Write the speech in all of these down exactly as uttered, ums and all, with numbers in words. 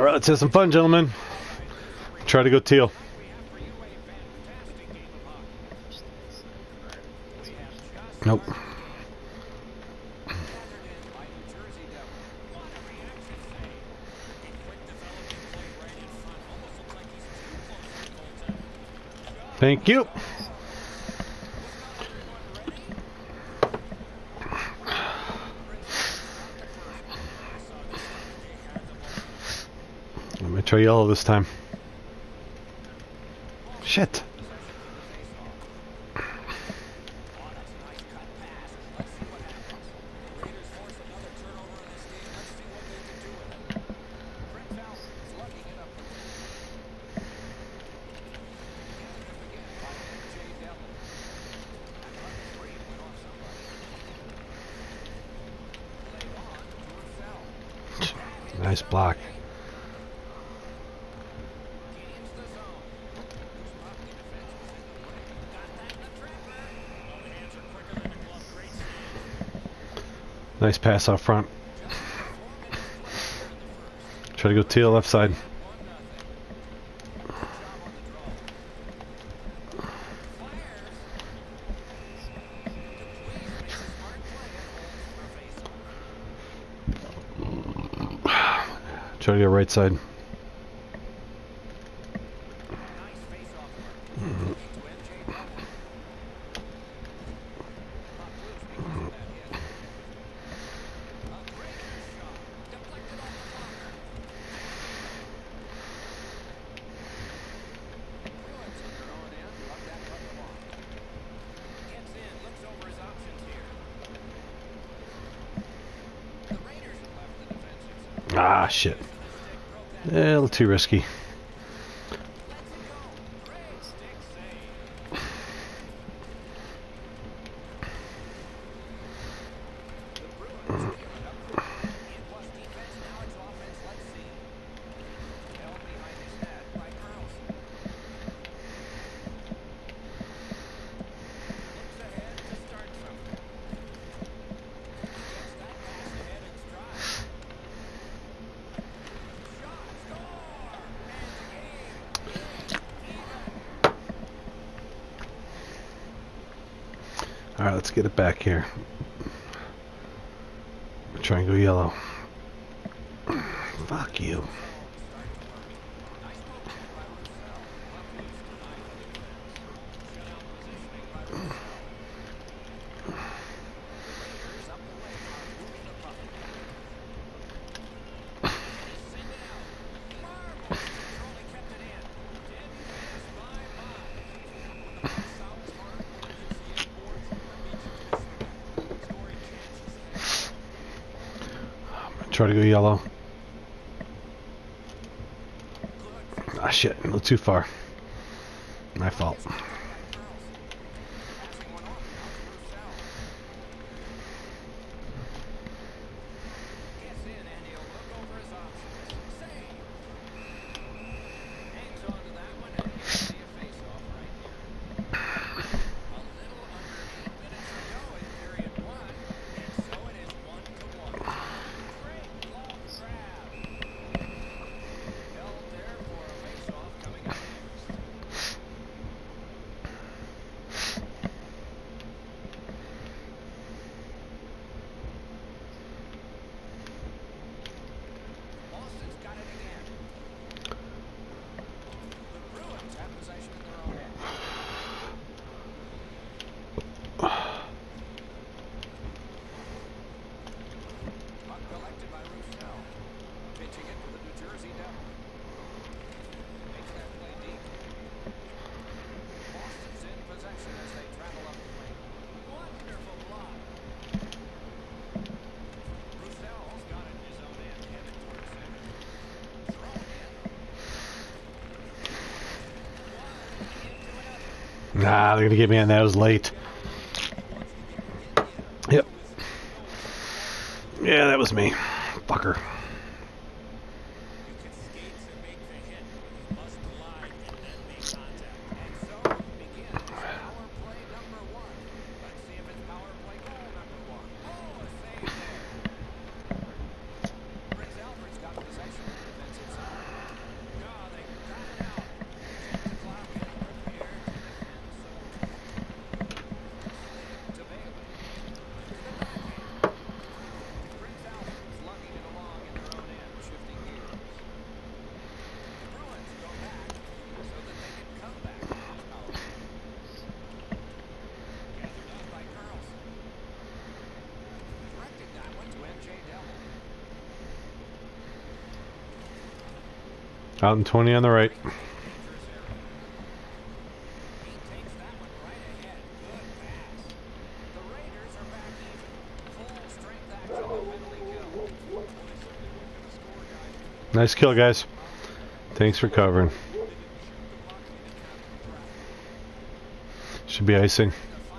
All right, let's have some fun, gentlemen. Try to go teal. Nope. Thank you. I'm gonna try yellow this time. Shit. Nice block. Nice pass out front. Try to go teal left side. Try to go right side. Ah, shit. Yeah, a little too risky. Alright, let's get it back here. Try and go yellow. Fuck you. Try to go yellow. Ah, shit, a little too far. My fault. Nah, they're gonna get me on that. It was late. Yep. Yeah, that was me. Fucker. Out in twenty on the right. Nice kill, guys. Thanks for covering. Should be icing.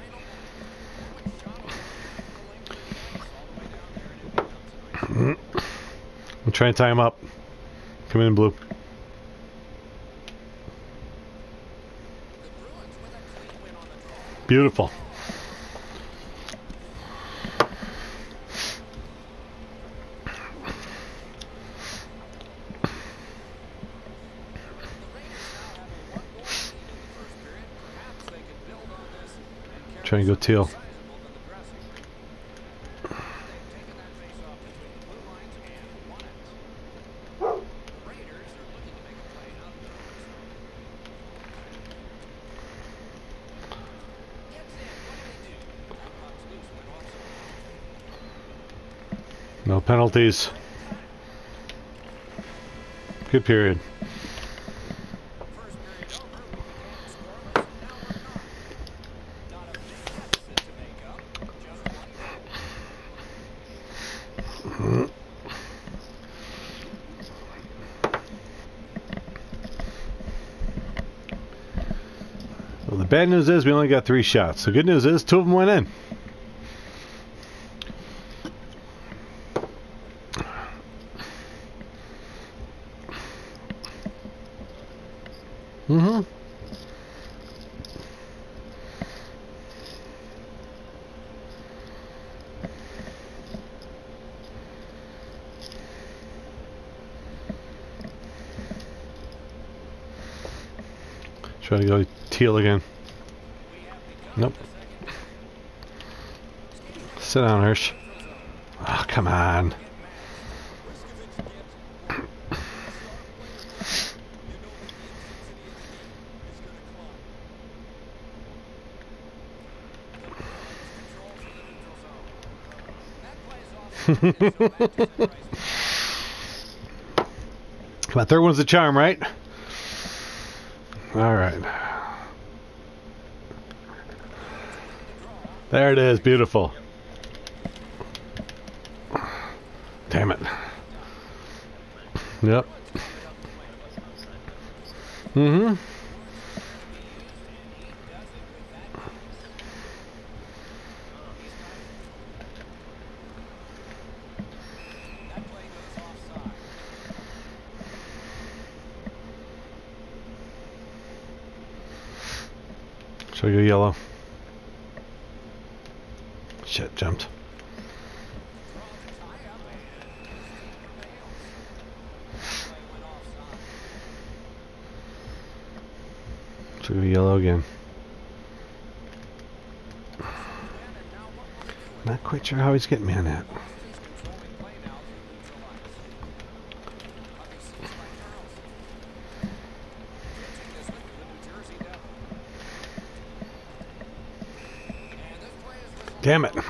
I'm trying to tie him up. Come in, blue. Beautiful. Trying to go teal. No penalties. Good period. Well, the bad news is we only got three shots. The good news is two of them went in. Mm-hmm. Try to go teal again. Nope. Sit down, Hirsch. Oh, come on. Come on, third one's the charm, right? All right. There it is, beautiful. Damn it. Yep. Mm-hmm. Should I go yellow? Shit, jumped. Should I go yellow again? Not quite sure how he's getting me on that. Damn it.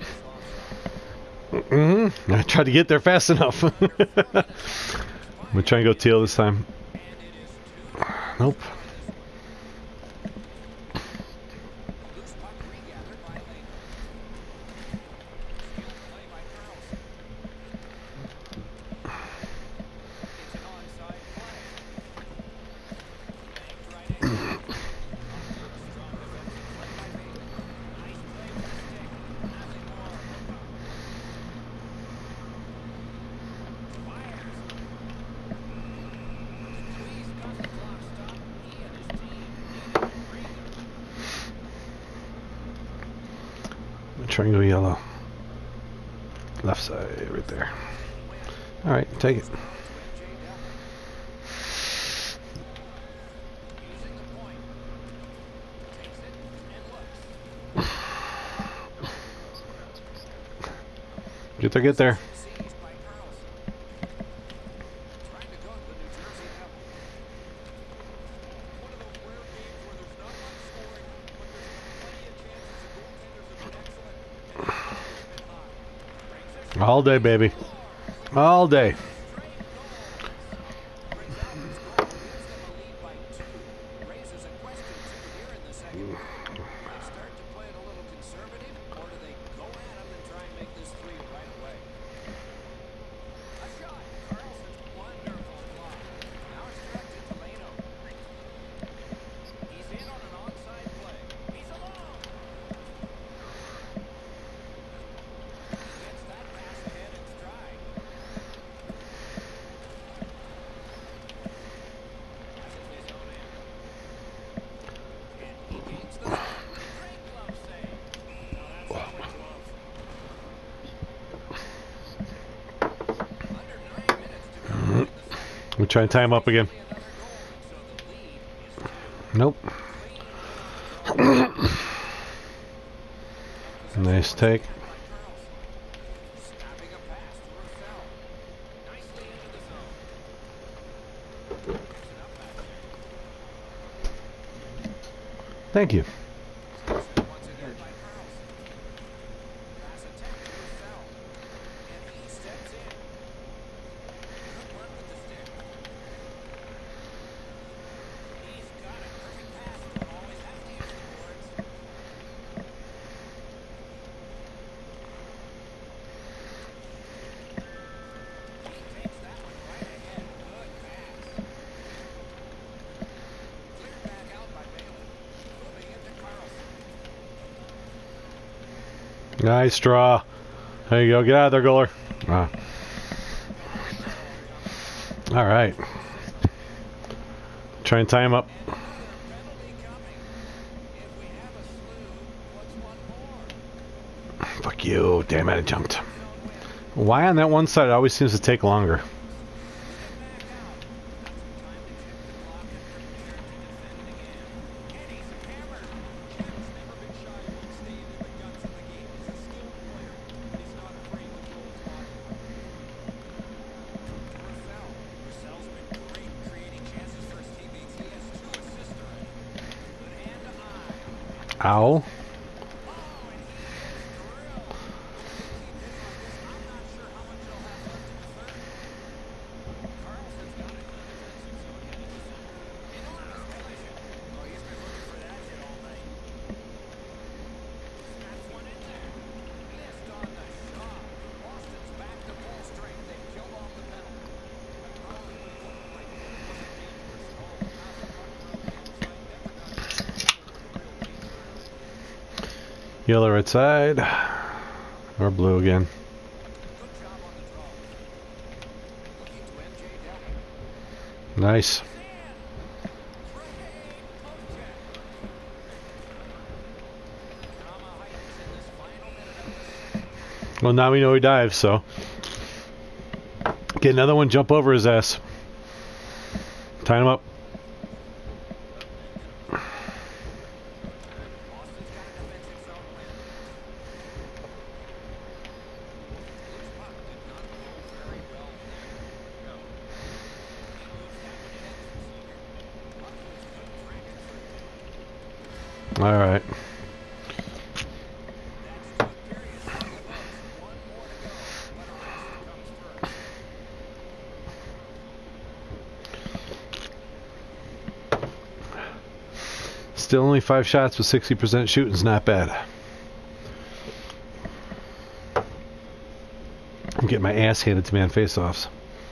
Mm-hmm. I tried to get there fast enough. I'm gonna try and go teal this time. Nope. Triangle yellow. Left side, right there. Alright, take it. Get there, get there. All day, baby. All day. Try and tie him up again. Nope. Nice take. Thank you. Nice draw. There you go. Get out of there, goaler. Ah. All right. Try and tie him up. Fuck you. Damn it, I jumped. Why on that one side it always seems to take longer? Ow. Yellow right side, or blue again. Nice. Well, now we know he dives, so get another one, jump over his ass. Tie him up. All right. Still only five shots with sixty percent shooting's not bad. I'm getting my ass handed to me on face-offs.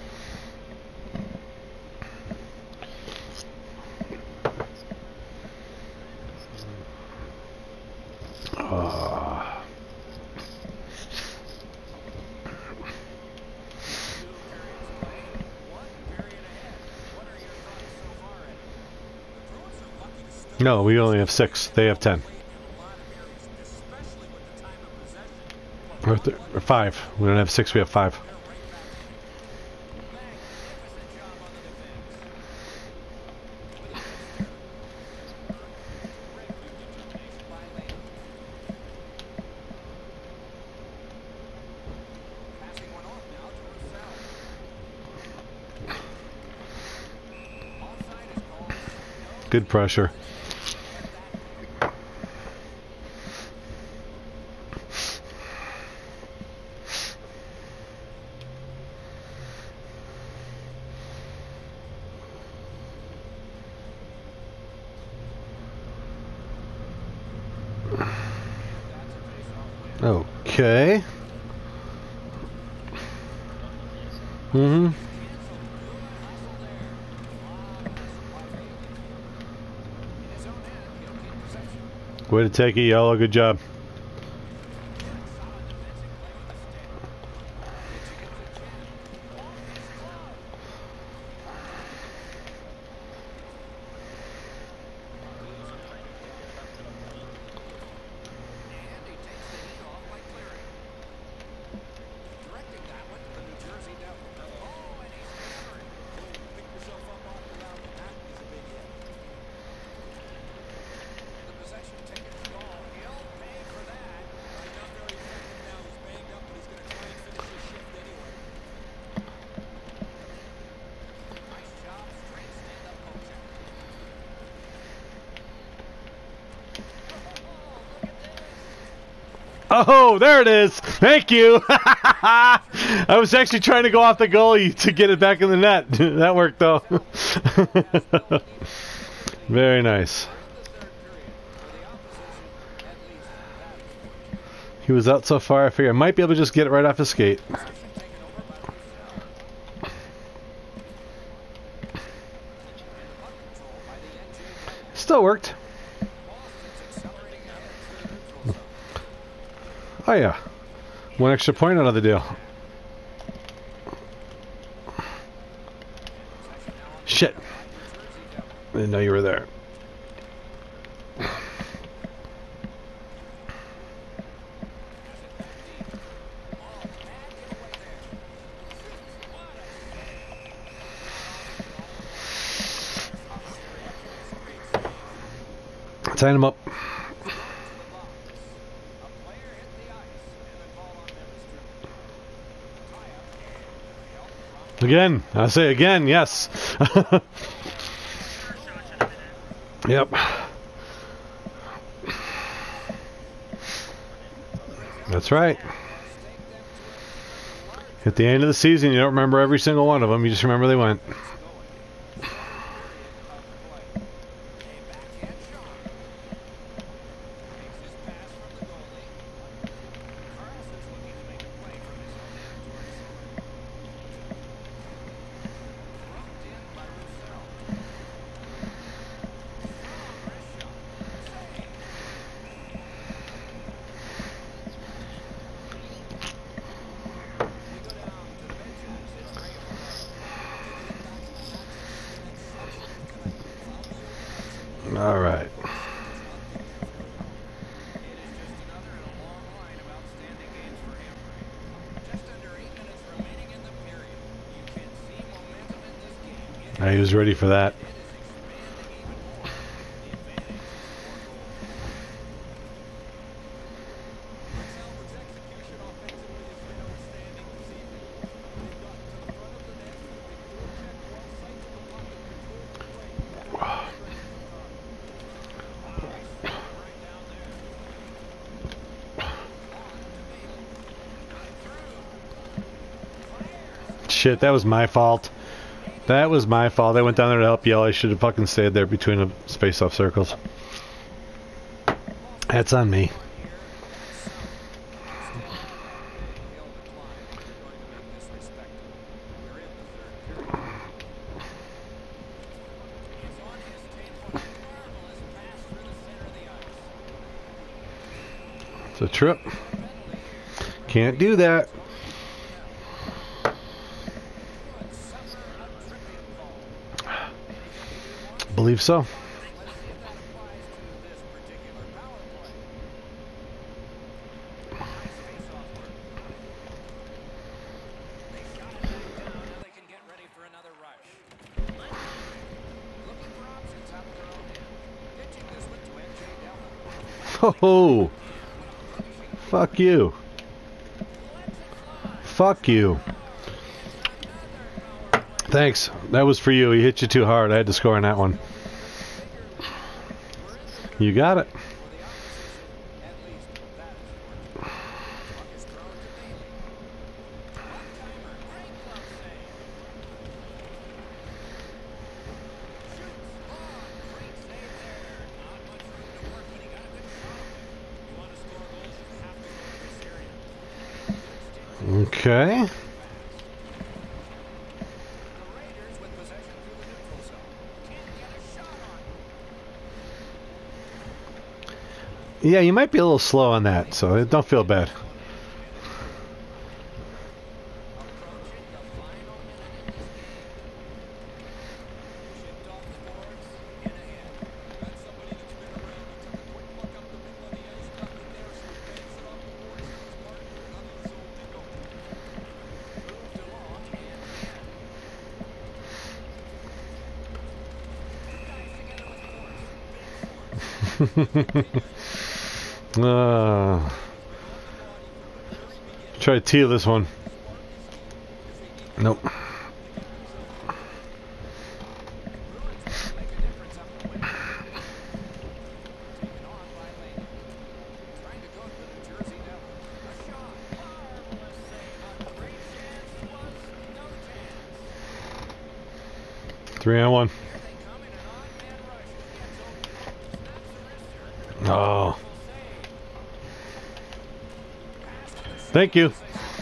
No, we only have six. They have ten. Or, th or five. We don't have six, we have five. Good pressure. Okay. Mm-hmm. Way to take it, yellow. Good job. Oh, there it is. Thank you. I was actually trying to go off the goalie to get it back in the net. That worked, though. Very nice. He was out so far, I figured I might be able to just get it right off his skate. Still worked. Oh yeah, one extra point out of the deal. Shit, I didn't know you were there. Sign him up. Again, I say again, yes. Yep. That's right. At the end of the season, you don't remember every single one of them, you just remember they went. All right. He was ready for that. Shit, that was my fault. That was my fault. I went down there to help yell. I should have fucking stayed there between the space-off circles. That's on me. It's a trip. Can't do that. Believe so. Oh, fuck you. Fuck you. Thanks. That was for you. He hit you too hard. I had to score on that one. You got it. Okay. Yeah, you might be a little slow on that, so don't feel bad. uh, try to teal this one. Nope. Three on one. Oh. Thank you.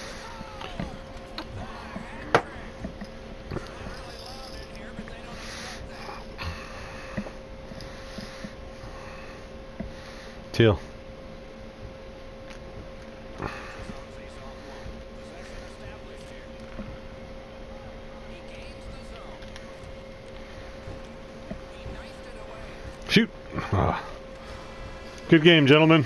Teal. Shoot. Ah. Good game, gentlemen.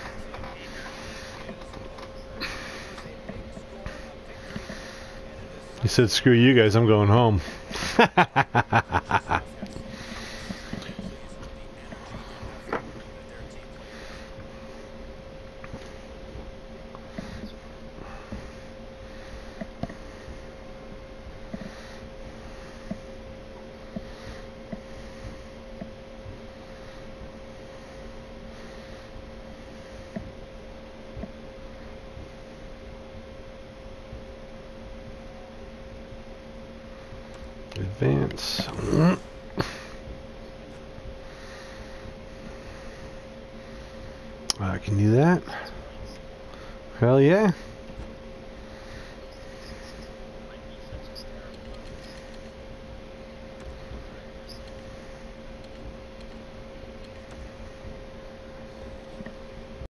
He said, screw you guys, I'm going home. Advance. I can do that. Hell yeah.